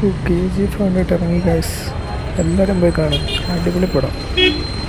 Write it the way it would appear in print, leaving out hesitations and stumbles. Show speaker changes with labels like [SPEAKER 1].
[SPEAKER 1] KGF കണ്ടിട്ട് ഇറങ്ങി guys, എല്ലാവരും പോയി കാണും, അടിപൊളി പടം.